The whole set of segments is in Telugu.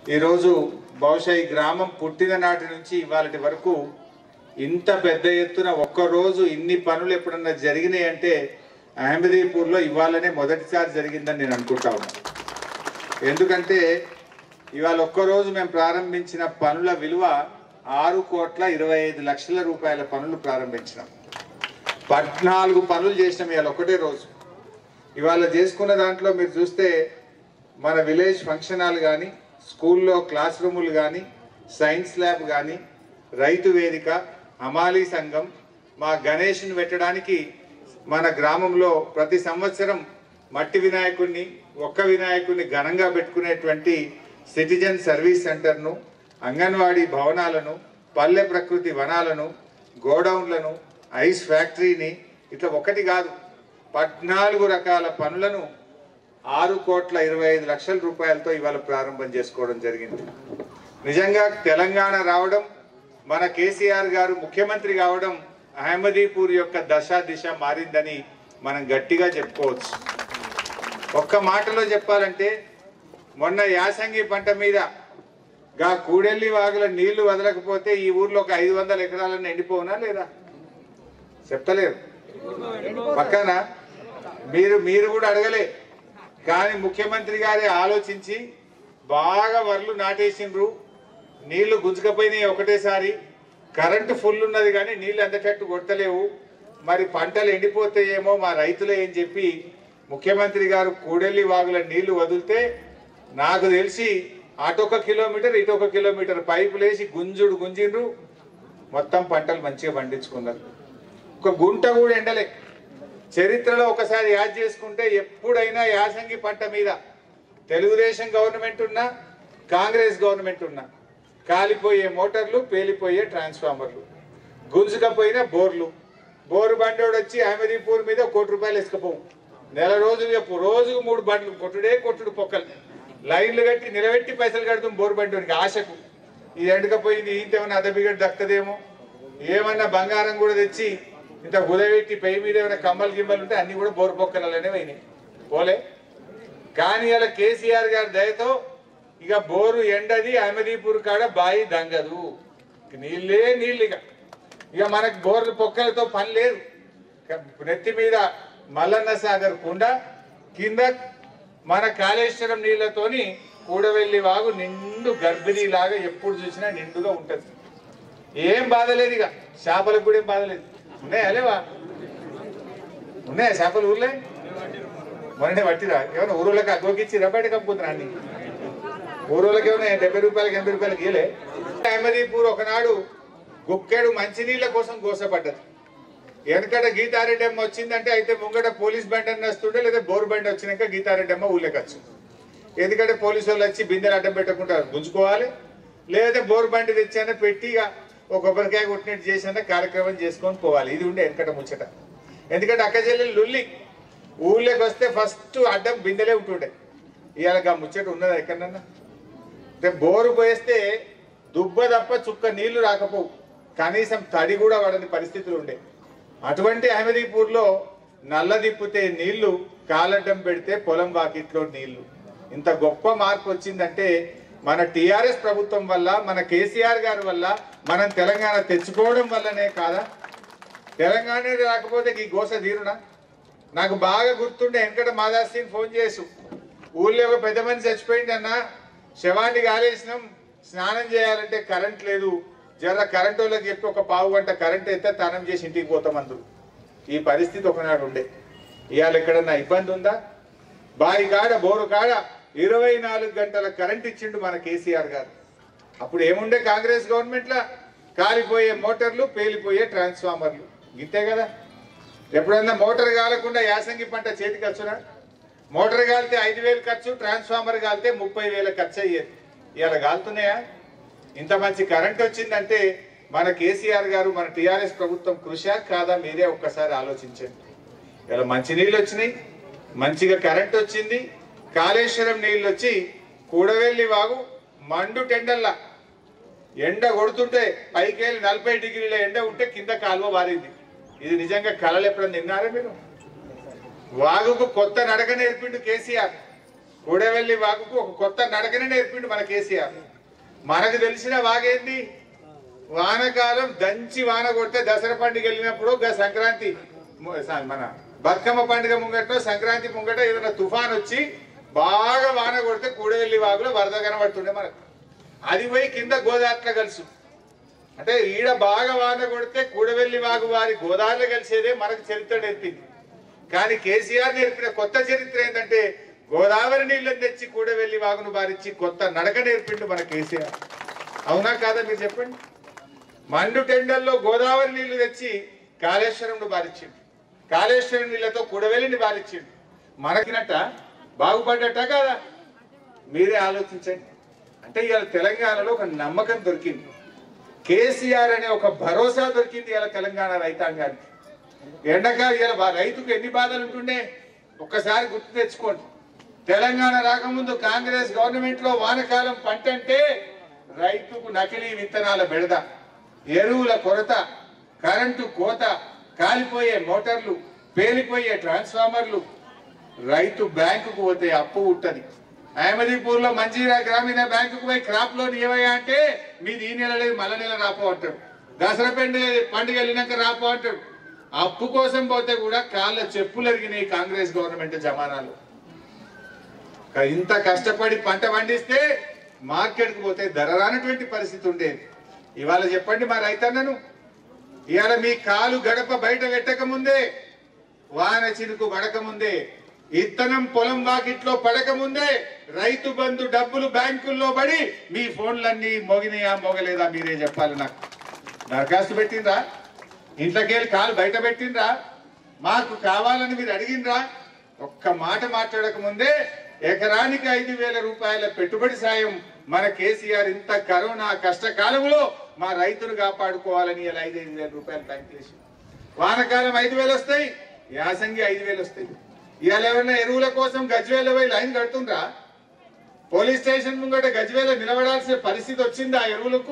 ఈరోజు బహుశా ఈ గ్రామం పుట్టిన నాటి నుంచి ఇవాళటి వరకు ఇంత పెద్ద ఎత్తున ఒక్కరోజు ఇన్ని పనులు ఎప్పుడన్నా జరిగినాయి అంటే అహ్మదీపూర్లో ఇవాళనే మొదటిసారి జరిగిందని నేను అనుకుంటా ఉన్నాను. ఎందుకంటే ఇవాళ ఒక్కరోజు మేము ప్రారంభించిన పనుల విలువ 6,25,00,000 రూపాయల పనులు ప్రారంభించినాం. 14 పనులు చేసినాం ఇవాళ ఒకటే రోజు. ఇవాళ చేసుకున్న దాంట్లో మీరు చూస్తే మన విలేజ్ ఫంక్షన్ హాల్ కానీ, స్కూల్లో క్లాస్ రూములు కానీ, సైన్స్ ల్యాబ్ కానీ, రైతు వేదిక, హమాలీ సంఘం, మా గణేష్ని పెట్టడానికి మన గ్రామంలో ప్రతి సంవత్సరం మట్టి వినాయకుడిని, ఒక్క వినాయకుడిని ఘనంగా పెట్టుకునేటువంటి సిటిజన్ సర్వీస్ సెంటర్ను, అంగన్వాడీ భవనాలను, పల్లె ప్రకృతి వనాలను, గోడౌన్లను, ఐస్ ఫ్యాక్టరీని, ఇట్లా ఒకటి కాదు 14 రకాల పనులను 6,25,00,000 రూపాయలతో ఇవాళ ప్రారంభం చేసుకోవడం జరిగింది. నిజంగా తెలంగాణ రావడం, మన కేసీఆర్ గారు ముఖ్యమంత్రి కావడం అహ్మదీపూర్ యొక్క దశ దిశ మారిందని మనం గట్టిగా చెప్పుకోవచ్చు. ఒక్క మాటలో చెప్పాలంటే మొన్న యాసంగి పంట మీద గా కూడెల్లి వాగుల నీళ్లు వదలకపోతే ఈ ఊర్లో ఒక 500 ఎకరాలను ఎండిపోవునా లేదా? చెప్తలేరు పక్కన. మీరు కూడా అడగలే. కానీ ముఖ్యమంత్రి గారే ఆలోచించి బాగా వర్లు నాటేసిండ్రు, నీళ్లు గుంజుకపోయినాయి ఒకటేసారి. కరెంటు ఫుల్ ఉన్నది కానీ నీళ్ళు అందేటట్టు కొట్టలేవు, మరి పంటలు ఎండిపోతాయేమో మా రైతులే అని చెప్పి ముఖ్యమంత్రి గారు కూడెల్లి వాగుల నీళ్లు వదిలితే నాకు తెలిసి అటొక కిలోమీటర్ ఇటొక కిలోమీటర్ పైపులు వేసి గుంజిండ్రు. మొత్తం పంటలు మంచిగా పండించుకున్నారు. ఒక గుంట కూడా ఎండలే. చరిత్రలో ఒకసారి యాద్ చేసుకుంటే ఎప్పుడైనా యాసంగి పంట మీద తెలుగుదేశం గవర్నమెంట్ ఉన్నా, కాంగ్రెస్ గవర్నమెంట్ ఉన్నా కాలిపోయే మోటార్లు, పేలిపోయే ట్రాన్స్ఫార్మర్లు, గుంజుకపోయిన బోర్లు. బోరు బండోడు వచ్చి అహ్మదీపూర్ మీద 1 కోటి రూపాయలు వేసుకపోవు. నెల రోజులు రోజుకు 3 బండ్లు కొట్టుడు పొక్కలు లైన్లు కట్టి నిలబెట్టి పైసలు కడుతాం బోరు బండోడికి ఆశకు. ఇది ఎండకపోయింది, ఇంతేమన్నా అదబిగడ్డ దక్కదేమో, ఏమన్నా బంగారం కూడా తెచ్చి ఇంత గుదవెట్టి పై మీద ఏమైనా కమ్మలు గిమ్మలు ఉంటే అన్ని కూడా బోరు పొక్కలనే పోయినాయి, పోలే. కానీ అలా కేసీఆర్ గారి దయతో ఇక బోరు ఎండది, అహ్మదీపూర్ కాడ బాయి దంగదు, నీళ్ళే నీళ్ళు. ఇక మనకు బోర్లు పొక్కలతో పని లేదు. నెత్తి మీద మల్లన్న సాగర్ కుండ, కింద మన కాళేశ్వరం నీళ్లతోని కూడవెల్లి వాగు నిండు గర్భిణీలాగా ఎప్పుడు చూసినా నిండుగా ఉంటుంది. ఏం బాధలేదు. ఇక చేపలకు కూడా ఏం బాధలేదు. ఉన్నాయా లేవా? ఉన్నాయా చేపలు ఊర్లే? మొన్ననే పట్టిరా? ఏమైనా ఊరులకు అగ్గోకిచ్చిరా బయట కప్పుకుంటున్నా? అన్ని ఊరోళ్ళకి ఏమైనా 70 రూపాయలకి 80 రూపాయలకి ఇయలే. అహ్మదీపూర్ ఒకనాడు గుక్కెడు మంచినీళ్ళ కోసం గోసపడ్డది. వెనకట గీతారెడ్డి అమ్మ వచ్చిందంటే అయితే ముంగట పోలీస్ బండి అని వస్తుండే, లేదా బోరు బండి వచ్చినాక గీతారెడ్డి అమ్మ ఊళ్ళకి వచ్చింది. ఎందుకంటే పోలీసు వాళ్ళు వచ్చి బిందెలు అడ్డం పెట్టకుండా గుంజుకోవాలి, లేదా బోరు బండి తెచ్చాన పెట్టి ఒక కొబ్బరికాయ కొట్టినట్టు చేసిన కార్యక్రమం చేసుకొని పోవాలి. ఇది ఉండే వెనకట ముచ్చట. ఎందుకంటే అక్క చెల్లెలు లుల్లి ఊళ్ళకి వస్తే ఫస్ట్ అడ్డం బిందెలే ఉంటుండే. ఇవాళ ముచ్చట ఉన్నదా ఎక్కడన్నా? బోరు పోయేస్తే దుబ్బ తప్ప చుక్క నీళ్లు రాకపోవు, కనీసం తడి కూడా పడని పరిస్థితులు ఉండే. అటువంటి అహ్మదీపూర్లో నల్ల దిప్పితే నీళ్లు, కాలడ్డం పెడితే పొలం వాకిట్లో నీళ్లు. ఇంత గొప్ప మార్పు వచ్చిందంటే మన టీఆర్ఎస్ ప్రభుత్వం వల్ల, మన కేసీఆర్ గారి వల్ల, మనం తెలంగాణ తెచ్చుకోవడం వల్లనే కాదా? తెలంగాణ రాకపోతే ఈ గోస తీరునా? నాకు బాగా గుర్తుండే వెనకట మాదాసీని ఫోన్ చేసు, ఊళ్ళో ఒక పెద్ద మనిషి చచ్చిపోయింది అన్న, శవాన్ని గాలేసినాం, స్నానం చేయాలంటే కరెంట్ లేదు, జర కరెంట్ వాళ్ళకి చెప్పి ఒక పావు గంట కరెంట్ అయితే స్నానం చేసి ఇంటికి పోతాం అందరూ. ఈ పరిస్థితి ఒకనాడు ఉండే. ఇవాళ ఎక్కడన్నా ఇబ్బంది ఉందా? బావి కాడ, బోరు కాడ 24 గంటల కరెంట్ ఇచ్చిండు మన కేసీఆర్ గారు. అప్పుడు ఏముండే కాంగ్రెస్ గవర్నమెంట్లో? కాలిపోయే మోటార్లు, పేలిపోయే ట్రాన్స్ఫార్మర్లు, ఇంతే కదా. ఎప్పుడన్నా మోటార్ కాలకుండా యాసంగి పంట చేతికి వచ్చునా? మోటార్ కాలితే 5,000 ఖర్చు, ట్రాన్స్ఫార్మర్ కాలితే 30,000 ఖర్చు అయ్యేది. ఇవాళ కాలుతున్నాయా? ఇంత మంచి కరెంట్ వచ్చిందంటే మన కేసీఆర్ గారు, మన టీఆర్ఎస్ ప్రభుత్వం కృషి కాదా? మీరే ఒక్కసారి ఆలోచించండి. ఇలా మంచి నీళ్ళు వచ్చినాయి, మంచిగా కరెంట్ వచ్చింది, కాళేశ్వరం నీళ్ళు వచ్చి కూడవెల్లి వాగు మండు టెండల్లా ఎండ కొడుతుంటే పైకెళ్ళి 40 డిగ్రీల ఎండ ఉంటే కింద కాలువ వారింది. ఇది నిజంగా కళలు ఎప్పుడన్నా విన్నారా మీరు? వాగుకు కొత్త నడక నేర్పిండు కేసీఆర్. కూడవెల్లి వాగుకు ఒక కొత్త నడకనే నేర్పిండు మన కేసీఆర్. మనకు తెలిసిన వాగేంది, వానకాలం దంచి వాన కొడితే దసరా పండుగ వెళ్ళినప్పుడు సంక్రాంతి మన బతుకమ్మ పండుగ ముంగట సంక్రాంతి ముంగట ఏదైనా తుఫాన్ వచ్చి బాగా వాన కొడితే కూడవెల్లి వాగులో వరద కనబడుతుండే మనకు. అది పోయి కింద గోదావరిలో కలుసు. అంటే ఈడ బాగా వాన కొడితే కూడవెల్లి వాగు వారి గోదావరిలో కలిసేదే మనకు చరిత్ర నేర్పింది. కానీ కేసీఆర్ నేర్పిన కొత్త చరిత్ర ఏంటంటే గోదావరి నీళ్ళని తెచ్చి కూడవెల్లి వాగును బారిచ్చి కొత్త నడక నేర్పిండు మన కేసీఆర్. అవునా కాదా మీరు చెప్పండి? మండు టెండల్లో గోదావరి నీళ్లు తెచ్చి కాళేశ్వరంను బారిచ్చిండు, కాళేశ్వరం నీళ్లతో కూడవెల్లిని బారిచ్చిండు. మనకినట్ట బాగుపడ్డట కాదా? మీరే ఆలోచించండి. అంటే ఇవాళ తెలంగాణలో ఒక నమ్మకం దొరికింది, కేసీఆర్ అనే ఒక భరోసా దొరికింది ఇవాళ తెలంగాణ రైతాంగానికి. ఎండాకాలం ఇవాళ రైతుకు ఎన్ని బాధలు ఉంటుండే ఒక్కసారి గుర్తు తెచ్చుకోండి. తెలంగాణ రాకముందు కాంగ్రెస్ గవర్నమెంట్ లో వానకాలం పంట అంటే రైతుకు నకిలీ విత్తనాల బెడద, ఎరువుల కొరత, కరెంటు కోత, కాలిపోయే మోటార్లు, పేలిపోయే ట్రాన్స్ఫార్మర్లు. రైతు బ్యాంకుకు పోతే అప్పు ఉంటది. అహ్మదీపూర్ లో మంజీరా గ్రామీణ బ్యాంకుకు పోయి క్రాప్ లోన్ ఏవయ్యా అంటే మీది ఈ నెల లేదు మళ్ళా నెల రాపో అంటాడు. దసరా పండుగ వెళ్ళినాక రాపో అంటాడు. అప్పు కోసం పోతే కూడా కాళ్ళ చెప్పులు ఎరిగినాయి కాంగ్రెస్ గవర్నమెంట్ జమానాలు. ఇంత కష్టపడి పంట పండిస్తే మార్కెట్కు పోతే ధర రానటువంటి పరిస్థితి ఉండేది. ఇవాళ చెప్పండి మా రైతన్నను, ఇవాళ మీ కాలు గడప బయట పెట్టక ముందే, వాన చినుకు పడక ముందే, ఇత్తనం పొలం వాకిట్లో పడక ముందే రైతు బంధు డబ్బులు బ్యాంకుల్లో పడి మీ ఫోన్లన్నీ మోగినాయా మోగలేదా మీరే చెప్పాలి. నాకు దరఖాస్తు పెట్టిండ్రా, ఇంట్లోకెళ్ళి కాలు బయట పెట్టిండ్రా, మాకు కావాలని మీరు అడిగిండ్రా? ఒక్క మాట మాట్లాడక ముందే ఎకరానికి 5,000 రూపాయల పెట్టుబడి సాయం మన కేసీఆర్ ఇంత కరోనా కష్టకాలంలో మా రైతును కాపాడుకోవాలని ఇలా 5,000 రూపాయలు బ్యాంక్ చేసి, వానకాలం 5,000 వస్తాయి, యాసంగి 5,000 వస్తాయి. ఇవాళ ఏమన్నా ఎరువుల కోసం గజ్వేల పోయి లైన్ కడుతుండ్రా? పోలీస్ స్టేషన్ ముంగట గజ్వేల నిలబడాల్సిన పరిస్థితి వచ్చింది ఆ ఎరువులకు.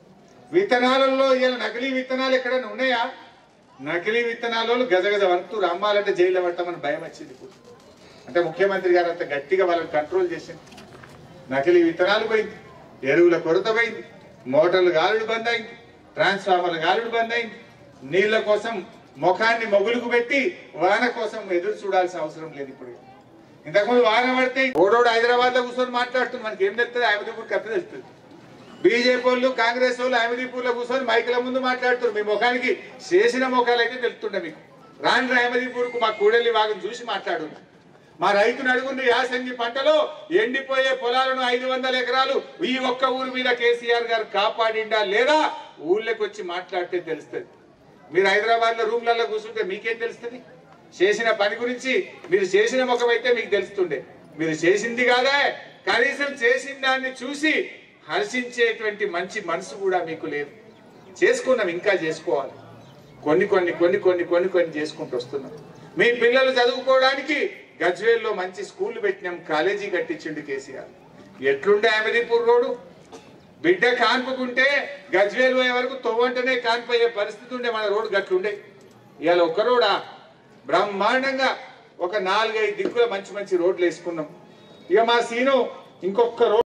విత్తనాలలో ఇవాళ నకిలీ విత్తనాలు ఎక్కడైనా ఉన్నాయా? నకిలీ విత్తనాలు గజగజ వణుకుతూ అమ్మాలంటే జైల్లో పడతామని భయం వచ్చింది. అంటే ముఖ్యమంత్రి గారు అంత గట్టిగా వాళ్ళని కంట్రోల్ చేసింది. నకిలీ విత్తనాలు పోయింది, ఎరువుల కొరత పోయింది, మోటార్లు గాలుడు బంద్ అయింది, ట్రాన్స్ఫార్మర్లు గాలుడు బంద్ అయింది. నీళ్ల కోసం ముఖాన్ని మొగులుకు పెట్టి వాన కోసం ఎదురు చూడాల్సిన అవసరం లేదు. ఇప్పుడు ఇంతకుముందు వాన పడితే ఓడోడు హైదరాబాద్ లో కూర్చొని మాట్లాడుతుంది, మనకి ఏం తెలుస్తుంది? అహ్మదీపూర్ కథ తెలుస్తుంది. బీజేపీ వాళ్ళు కాంగ్రెస్ వాళ్ళు అహ్మదీపూర్ లో కూర్చొని మైకుల ముందు మాట్లాడుతున్నారు. మీ ముఖానికి చేసిన ముఖాలు అయితే తెలుస్తుండే మీకు. రాండ్ర అహ్మదీపూర్ కు మా కూడలి వాగం చూసి మాట్లాడు. మా రైతును అడుగుంది, యాసంగి పంటలో ఎండిపోయే పొలాలను 500 ఎకరాలు ఈ ఒక్క ఊరి మీద కేసీఆర్ గారు కాపాడిండా లేదా? ఊళ్ళకి వచ్చి మాట్లాడితే తెలుస్తుంది. మీరు హైదరాబాద్ లో రూమ్లలో కూర్చుంటే మీకేం తెలుస్తుంది? చేసిన పని గురించి మీరు చేసిన ముఖం అయితే మీకు తెలుస్తుండే. మీరు చేసింది కాదా, కనీసం చేసిన దాన్ని చూసి హర్షించేటువంటి మంచి మనసు కూడా మీకు లేదు. చేసుకున్నాం, ఇంకా చేసుకోవాలి. కొన్ని కొన్ని కొన్ని కొన్ని కొన్ని కొన్ని చేసుకుంటూ వస్తున్నాం. మీ పిల్లలు చదువుకోవడానికి గజ్వేల్లో మంచి స్కూల్ పెట్టినాం, కాలేజీ కట్టించిండు కేసీఆర్. ఎట్లుండే అహ్మదీపూర్ రోడ్డు? బిడ్డ కాన్పుకుంటే గజ్వేల్ పోయే వరకు తొవ్వంటనే కాన్పోయే పరిస్థితి ఉండే మన రోడ్డు గట్లుండే. ఇవాళ ఒక రోడా బ్రహ్మాండంగా ఒక 4-5 దిక్కుల మంచి మంచి రోడ్లు వేసుకున్నాం. ఇక మా సీను ఇంకొక రోడ్